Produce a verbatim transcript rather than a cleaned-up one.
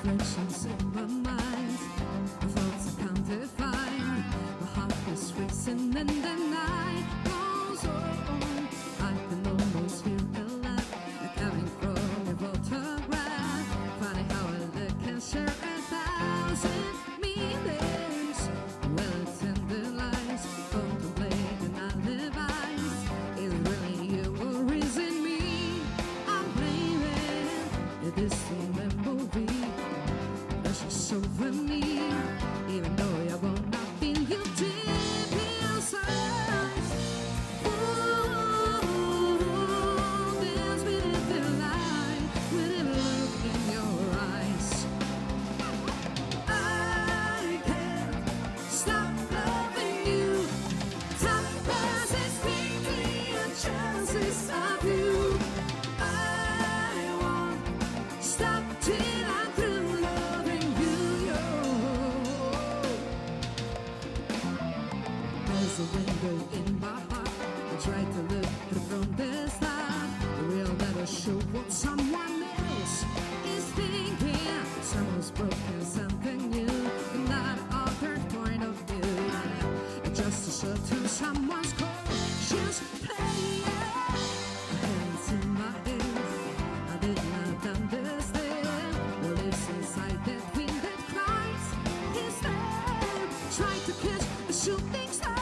reflections in my mind, the thoughts I can't define. My heart is racing and the night goes on. I can almost feel alive, like coming from your photograph. Funny how a look can share a thousand meanings. Well, it's in the lies, contemplating alibis. Is really you or is it me? I'm blaming the distant movie. That's a souvenir, even though I will not feel you deep inside. Ooh, there's beneath the light, with a look in your eyes. I can't stop loving you. Time passes quickly, and chances of you. I won't stop till I'm through loving you. There's a window in my heart. I try to look through from the start. The real never show what someone else is thinking. Someone's broken something new, and not other point of view. Just to show to someone's conscious pain. Hands in my head, I did not understand what lives inside that wind that cries. Instead, try to catch a shooting star.